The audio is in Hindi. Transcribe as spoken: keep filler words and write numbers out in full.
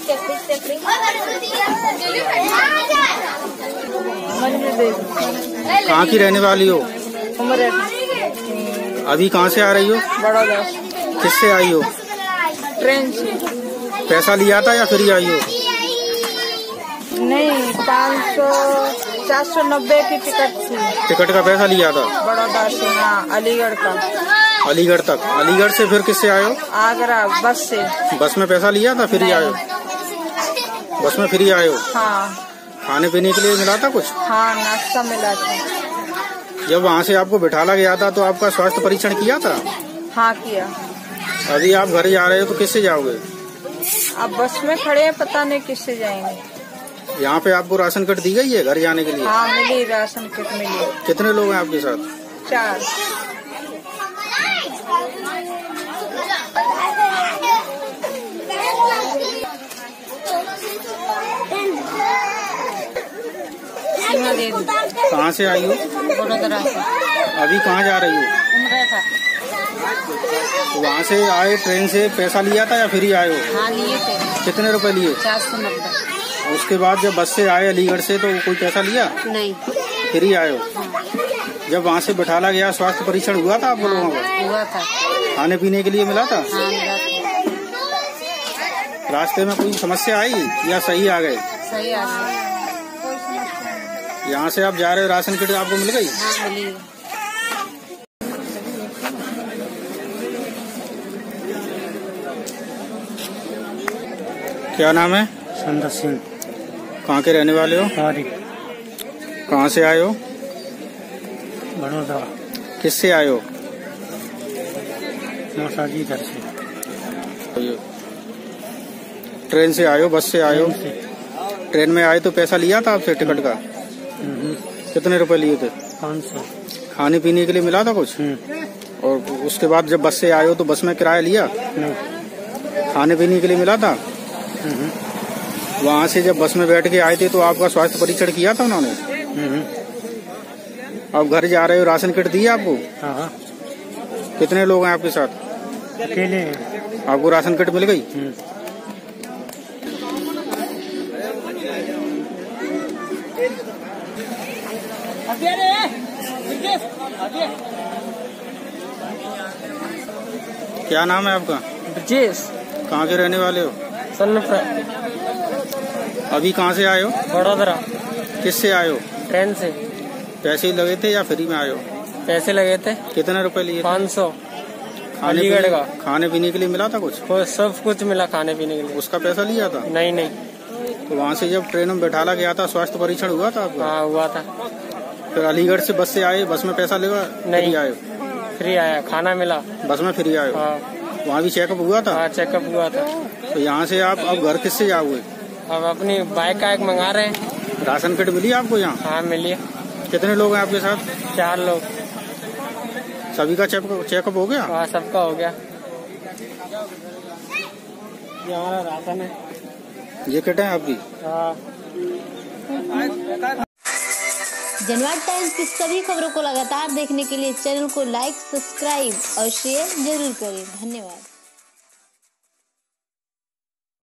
कहाँ की रहने वाली हो? अभी कहाँ से आ रही हो? बड़ौदा। किससे आई हो? ट्रेन से। पैसा लिया था या फ्री आई हो? नहीं, पाँच सौ चार सौ नब्बे की टिकट थी। टिकट का पैसा लिया था? बड़ौदा से। हाँ, अलीगढ़ का। अलीगढ़ तक? अलीगढ़ से फिर किससे आए हो? आगरा बस से। बस में पैसा लिया था? फ्री आए हो? बस में फ्री आए हो? हाँ। खाने पीने के लिए मिला था कुछ? हाँ, नाश्ता मिला था। जब वहाँ से आपको बिठाला गया था तो आपका स्वास्थ्य परीक्षण किया था? हाँ, किया। अभी आप घर जा रहे हो तो किससे जाओगे? अब बस में खड़े हैं, पता नहीं किससे जाएंगे। यहाँ पे आपको राशन किट दी गई है घर जाने के लिए? हाँ, मिली, राशन किट मिली। कितने लोग हैं आपके साथ? चार। कहाँ से आई हो? बड़ोदरा से। अभी कहाँ जा रही हो? उमरेठा। वहाँ से आए ट्रेन से, पैसा लिया था या फ्री आए हो? हाँ, लिए थे। कितने रुपए लिए? चार सौ नब्बे। उसके बाद जब बस से आए अलीगढ़ से तो कोई पैसा लिया? नहीं। फ्री आए हो? जब वहाँ से बिठाला गया स्वास्थ्य परीक्षण हुआ था आप लोगों का? हुआ था। खाने पीने के लिए मिला था? हाँ, मिला था। रास्ते में कोई समस्या आई या सही आ गए? सही आ गया। यहाँ से आप जा रहे हो, राशन किट आपको मिल गई? हाँ, मिली। क्या नाम है? संदर सिंह। कहाँ के रहने वाले हो? कहाँ से आए हो? बड़ौदा। किससे आए हो? मौसाजी घर से। ट्रेन से आए हो? बस से आए हो? ट्रेन में आए तो पैसा लिया था आपसे टिकट का? कितने रुपए लिए थे? पाँच सौ। खाने पीने के लिए मिला था कुछ? और उसके बाद जब बस से आए हो तो बस में किराया लिया? नहीं। खाने पीने के लिए मिला था? वहाँ से जब बस में बैठ के आए थे तो आपका स्वास्थ्य परीक्षण किया था उन्होंने? अब घर जा रहे हो, राशन किट दी आपको? हाँ। कितने लोग हैं आपके साथ? अकेले हैं। आपको राशन किट मिल गई? क्या नाम है आपका? ब्रजेश। कहाँ के रहने वाले हो? सन्नफरा। अभी कहाँ से आए हो? बड़ौदा। किससे आए हो? ट्रेन से। पैसे लगे थे या फ्री में आए हो? पैसे लगे थे। कितने रुपए लिए? पाँच सौ। अलीगढ़ का। खाने पीने के लिए मिला था कुछ? सब कुछ मिला खाने पीने के लिए। उसका पैसा लिया था? नहीं नहीं। तो वहाँ से जब ट्रेन में बैठाला गया था स्वास्थ्य परीक्षण हुआ था आपका? हाँ, हुआ था। फिर अलीगढ़ से बस से आए, बस में पैसा लेगा? नहीं आए? फ्री आया, खाना मिला। बस में फ्री आए? हाँ। वहाँ भी चेकअप हुआ था? हाँ, चेकअप हुआ था। तो यहाँ से आप अब घर किससे जाओगे? अब अपनी बाइक का एक मंगा रहे हैं। राशन किट मिली आपको यहाँ? हाँ, मिली। कितने लोग हैं आपके साथ? चार लोग। सभी का चेकअप हो गया? हाँ, सबका हो गया। ये हमारा राशन है। ये किट है आपकी? हाँ। जनवाद टाइम्स की सभी खबरों को लगातार देखने के लिए चैनल को लाइक, सब्सक्राइब और शेयर जरूर करें। धन्यवाद।